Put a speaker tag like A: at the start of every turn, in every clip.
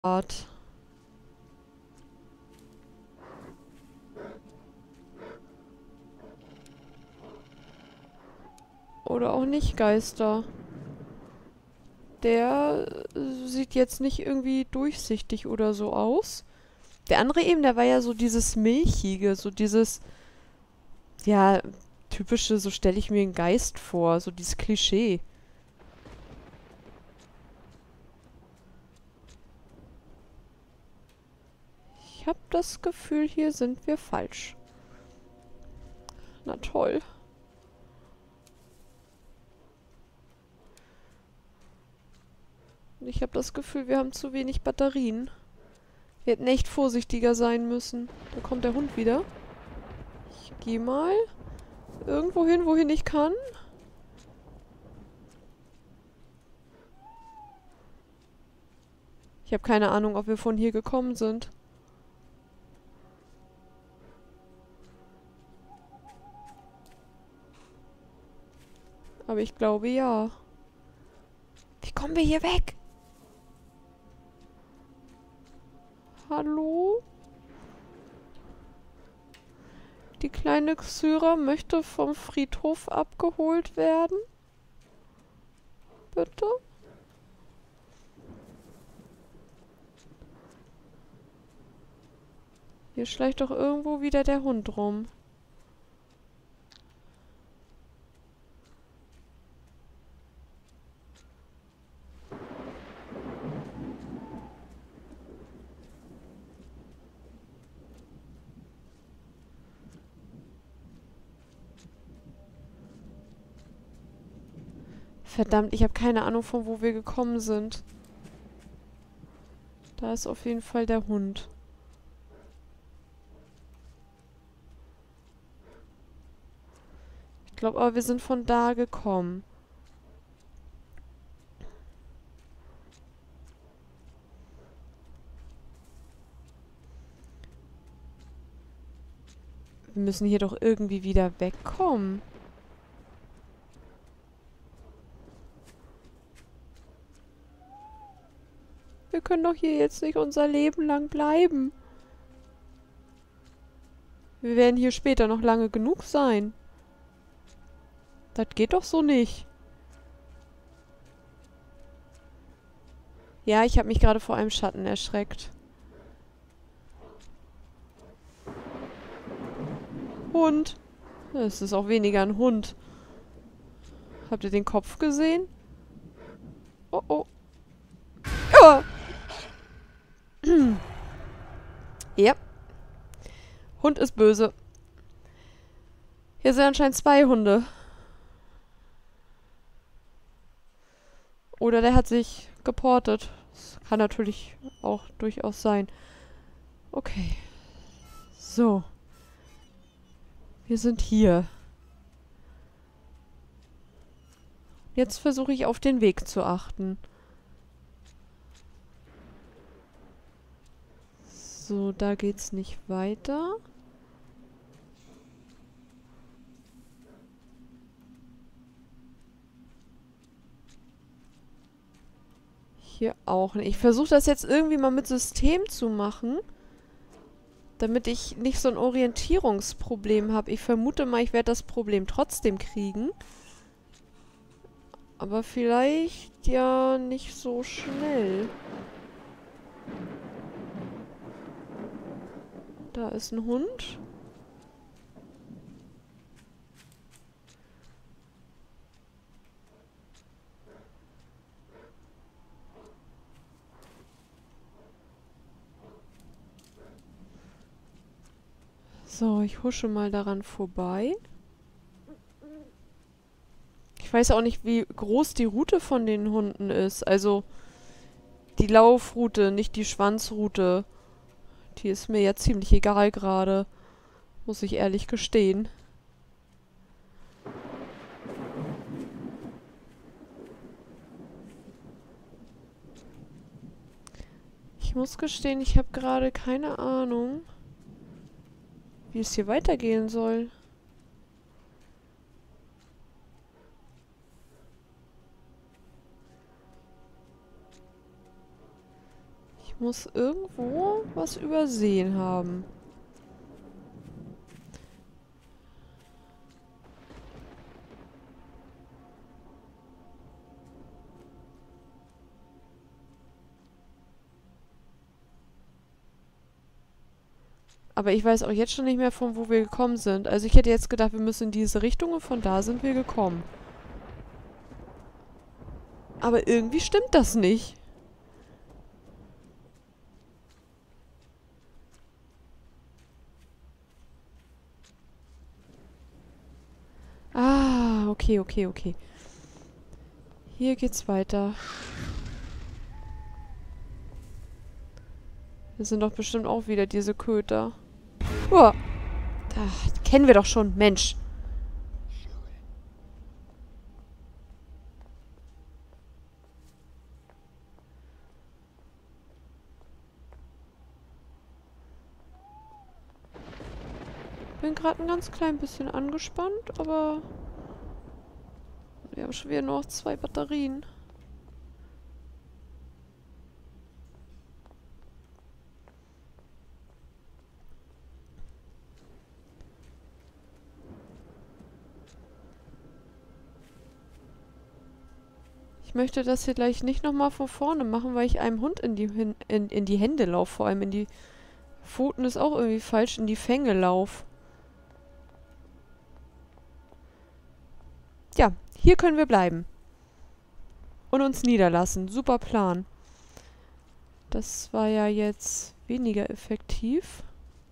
A: Art. Oder auch nicht Geister. Der sieht jetzt nicht irgendwie durchsichtig oder so aus. Der andere eben, der war ja so dieses Milchige, so dieses, ja, typische, so stelle ich mir einen Geist vor, so dieses Klischee. Ich habe das Gefühl, hier sind wir falsch. Na toll. Und ich habe das Gefühl, wir haben zu wenig Batterien. Wir hätten echt vorsichtiger sein müssen. Da kommt der Hund wieder. Ich gehe mal irgendwo hin, wohin ich kann. Ich habe keine Ahnung, ob wir von hier gekommen sind. Aber ich glaube ja. Wie kommen wir hier weg? Hallo? Die kleine Xyra möchte vom Friedhof abgeholt werden? Bitte? Hier schleicht doch irgendwo wieder der Hund rum. Verdammt, ich habe keine Ahnung, von wo wir gekommen sind. Da ist auf jeden Fall der Hund. Ich glaube aber, wir sind von da gekommen. Wir müssen hier doch irgendwie wieder wegkommen. Wir können doch hier jetzt nicht unser Leben lang bleiben. Wir werden hier später noch lange genug sein. Das geht doch so nicht. Ja, ich habe mich gerade vor einem Schatten erschreckt. Hund. Es ist auch weniger ein Hund. Habt ihr den Kopf gesehen? Oh oh. Ja. Ja. Hund ist böse. Hier sind anscheinend zwei Hunde. Oder der hat sich geportet. Das kann natürlich auch durchaus sein. Okay. So. Wir sind hier. Jetzt versuche ich auf den Weg zu achten. So, da geht's nicht weiter. Hier auch nicht. Ich versuche das jetzt irgendwie mal mit System zu machen, damit ich nicht so ein Orientierungsproblem habe. Ich vermute mal, ich werde das Problem trotzdem kriegen. Aber vielleicht ja nicht so schnell. Da ist ein Hund. So, ich husche mal daran vorbei. Ich weiß auch nicht, wie groß die Route von den Hunden ist. Also die Laufroute, nicht die Schwanzroute. Die ist mir ja ziemlich egal gerade. Muss ich ehrlich gestehen. Ich muss gestehen, ich habe gerade keine Ahnung, wie es hier weitergehen soll. Ich Muss irgendwo was übersehen haben. Aber ich weiß auch jetzt schon nicht mehr, von wo wir gekommen sind. Also ich hätte jetzt gedacht, wir müssen in diese Richtung und von da sind wir gekommen. Aber irgendwie stimmt das nicht. Ah, okay, okay, okay. Hier geht's weiter. Das sind doch bestimmt auch wieder diese Köter. Uah. Die kennen wir doch schon, Mensch. Bin gerade ein ganz klein bisschen angespannt, aber wir haben schon wieder nur noch 2 Batterien. Ich möchte das hier gleich nicht nochmal von vorne machen, weil ich einem Hund in die Hände laufe. Vor allem in die Pfoten ist auch irgendwie falsch, in die Fänge lauf. Ja, hier können wir bleiben. Und uns niederlassen. Super Plan. Das war ja jetzt weniger effektiv.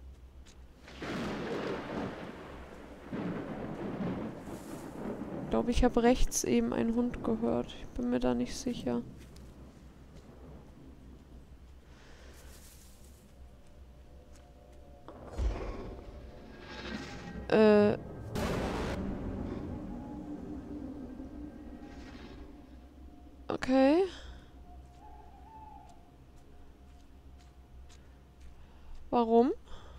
A: Ich glaube, ich habe rechts eben einen Hund gehört. Ich bin mir da nicht sicher. Okay. Warum?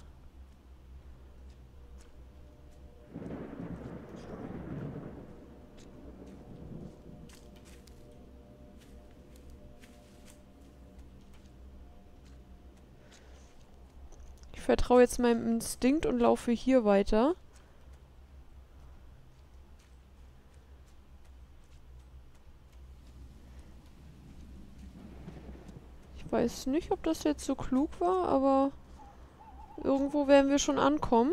A: Ich vertraue jetzt meinem Instinkt und laufe hier weiter. Ich weiß nicht, ob das jetzt so klug war, aber irgendwo werden wir schon ankommen.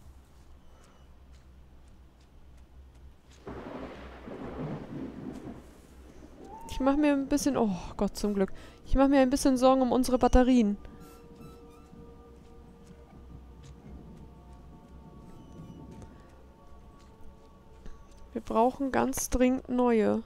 A: Ich mache mir ein bisschen... Oh Gott, zum Glück. Ich mache mir ein bisschen Sorgen um unsere Batterien. Wir brauchen ganz dringend neue.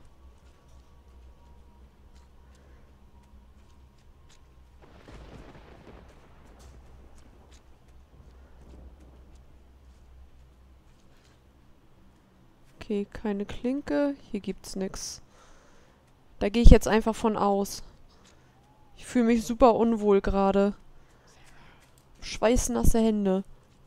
A: Okay, keine Klinke. Hier gibt's nix. Da gehe ich jetzt einfach von aus. Ich fühle mich super unwohl gerade. Schweißnasse Hände.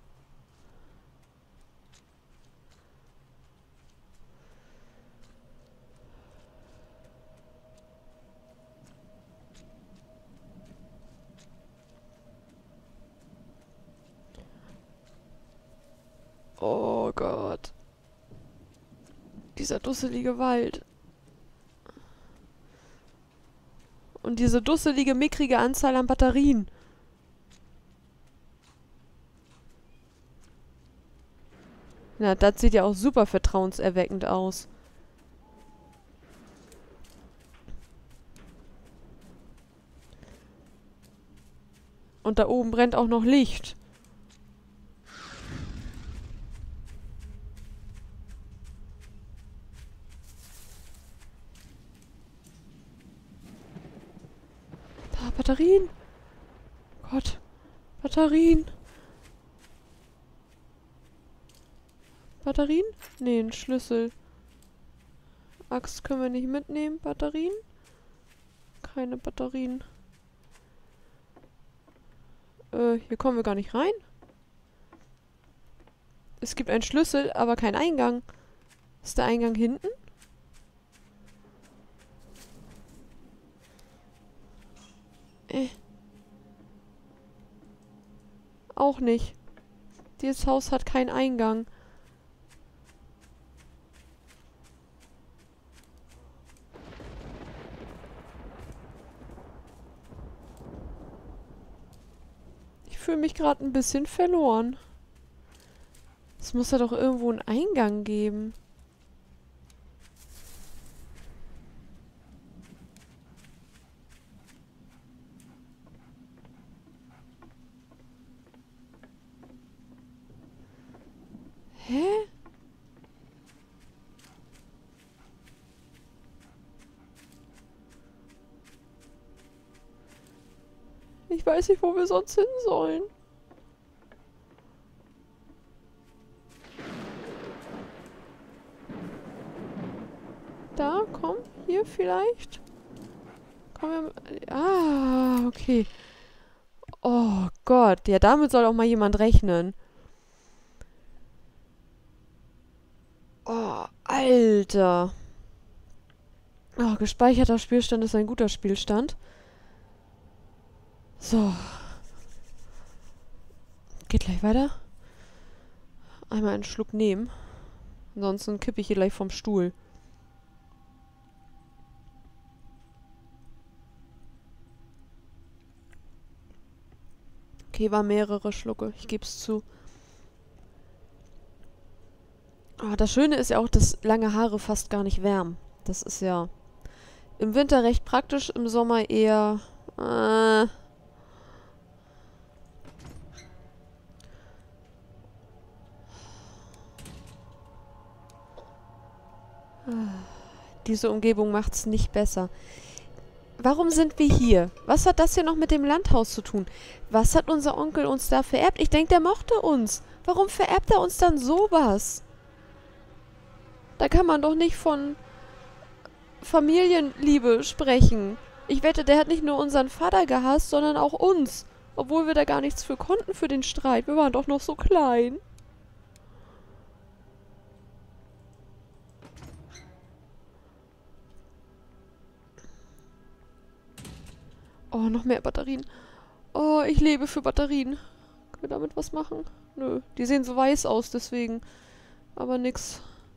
A: Oh Gott. Dieser dusselige Wald. Und diese dusselige, mickrige Anzahl an Batterien. Na, das sieht ja auch super vertrauenserweckend aus. Und da oben brennt auch noch Licht. Da, Batterien. Gott. Batterien. Batterien? Nee, ein Schlüssel. Axt können wir nicht mitnehmen. Batterien? Keine Batterien. Hier kommen wir gar nicht rein. Es gibt einen Schlüssel, aber keinen Eingang. Ist der Eingang hinten? Auch nicht. Dieses Haus hat keinen Eingang. Ich fühle mich gerade ein bisschen verloren. Es muss ja doch irgendwo einen Eingang geben. Hä? Ich weiß nicht, wo wir sonst hin sollen. Da, komm, hier vielleicht. Komm, ah, okay. Oh Gott, ja, damit soll auch mal jemand rechnen. Oh, Alter. Oh, gespeicherter Spielstand ist ein guter Spielstand. So. Geht gleich weiter. Einmal einen Schluck nehmen. Ansonsten kippe ich hier gleich vom Stuhl. Okay, war mehrere Schlucke. Ich gebe es zu. Ah, das Schöne ist ja auch, dass lange Haare fast gar nicht wärmen. Das ist ja im Winter recht praktisch, im Sommer eher... Diese Umgebung macht's nicht besser. Warum sind wir hier? Was hat das hier noch mit dem Landhaus zu tun? Was hat unser Onkel uns da vererbt? Ich denke, der mochte uns. Warum vererbt er uns dann sowas? Da kann man doch nicht von Familienliebe sprechen. Ich wette, der hat nicht nur unseren Vater gehasst, sondern auch uns. Obwohl wir da gar nichts für konnten für den Streit. Wir waren doch noch so klein. Oh, noch mehr Batterien. Oh, ich lebe für Batterien. Können wir damit was machen? Nö, die sehen so weiß aus, deswegen. Aber nix.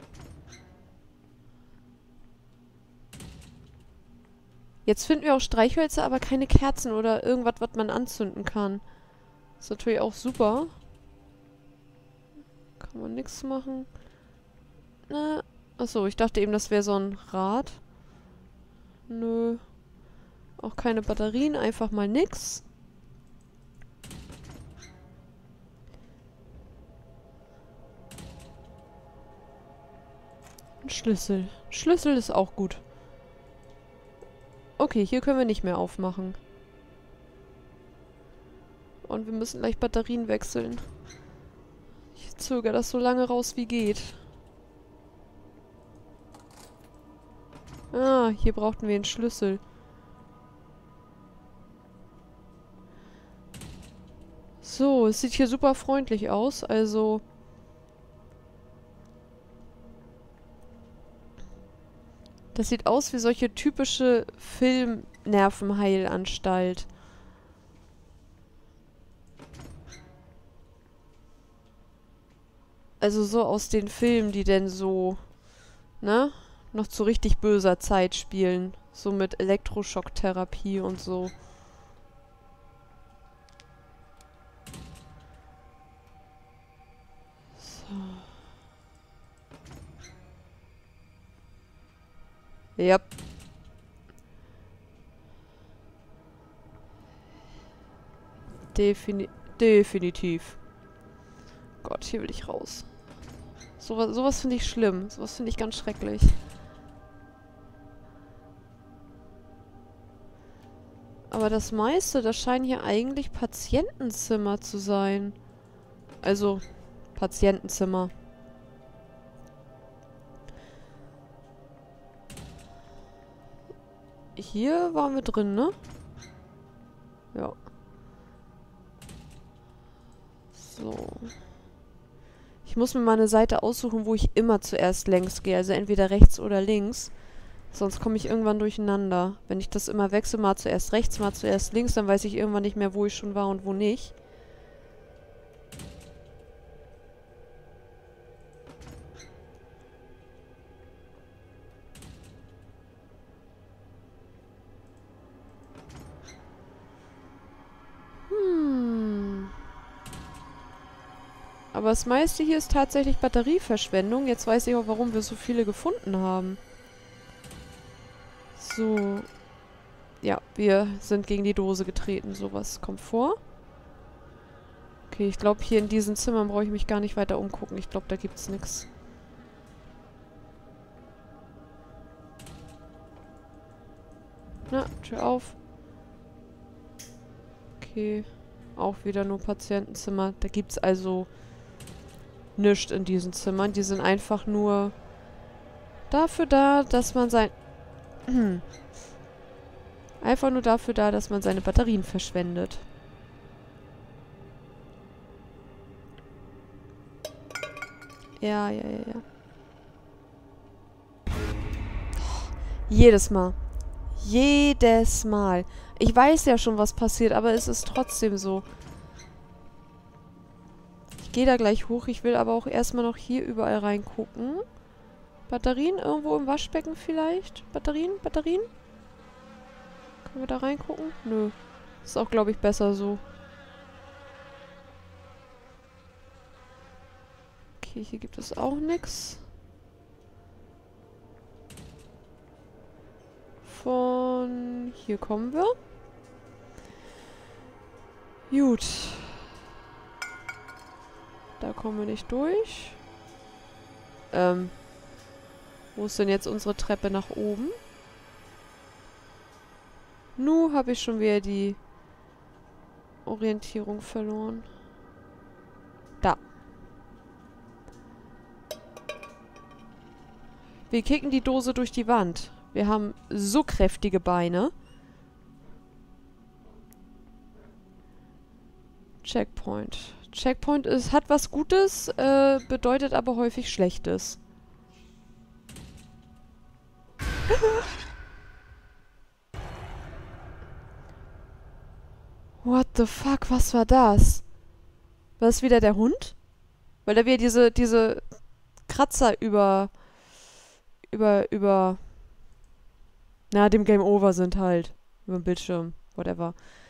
A: Jetzt finden wir auch Streichhölzer, aber keine Kerzen oder irgendwas, was man anzünden kann. Ist natürlich auch super. Kann man nichts machen. Na, achso, ich dachte eben, das wäre so ein Rad. Nö. Auch keine Batterien, einfach mal nix. Ein Schlüssel. Schlüssel ist auch gut. Okay, hier können wir nicht mehr aufmachen. Und wir müssen gleich Batterien wechseln. Ich zögere das so lange raus wie geht. Ah, hier brauchten wir einen Schlüssel. So, es sieht hier super freundlich aus, also... Das sieht aus wie solche typische Film-Nervenheilanstalt. Also so aus den Filmen, die denn so, ne? Noch zu richtig böser Zeit spielen. So mit Elektroschocktherapie und so. Ja. Definitiv. Gott, hier will ich raus. Sowas finde ich schlimm. Sowas finde ich ganz schrecklich. Aber das meiste, das scheinen hier eigentlich Patientenzimmer zu sein. Also, Patientenzimmer. Hier waren wir drin, ne? Ja. So. Ich muss mir mal eine Seite aussuchen, wo ich immer zuerst längs gehe. Also entweder rechts oder links. Sonst komme ich irgendwann durcheinander. Wenn ich das immer wechsle, mal zuerst rechts, mal zuerst links, dann weiß ich irgendwann nicht mehr, wo ich schon war und wo nicht. Aber das meiste hier ist tatsächlich Batterieverschwendung. Jetzt weiß ich auch, warum wir so viele gefunden haben. So. Ja, wir sind gegen die Dose getreten. Sowas kommt vor. Okay, ich glaube, hier in diesen Zimmern brauche ich mich gar nicht weiter umgucken. Ich glaube, da gibt's nichts. Na, Tür auf. Okay. Auch wieder nur Patientenzimmer. Da gibt's also nichts in diesen Zimmern. Die sind einfach nur dafür da, dass man sein... einfach nur dafür da, dass man seine Batterien verschwendet. Ja, ja, ja, ja. Jedes Mal. Jedes Mal. Ich weiß ja schon, was passiert, aber es ist trotzdem so. Ich gehe da gleich hoch. Ich will aber auch erstmal noch hier überall reingucken. Batterien irgendwo im Waschbecken vielleicht? Batterien? Batterien? Können wir da reingucken? Nö. Ist auch, glaube ich, besser so. Okay, hier gibt es auch nichts. Von hier kommen wir. Gut. Da kommen wir nicht durch. Wo ist denn jetzt unsere Treppe nach oben? Nu habe ich schon wieder die Orientierung verloren. Da. Wir kicken die Dose durch die Wand. Wir haben so kräftige Beine. Checkpoint. Checkpoint ist, hat was Gutes, bedeutet aber häufig Schlechtes. What the fuck, was war das? War das wieder der Hund? Weil da wieder diese Kratzer über na, dem Game Over sind halt. Über dem Bildschirm. Whatever.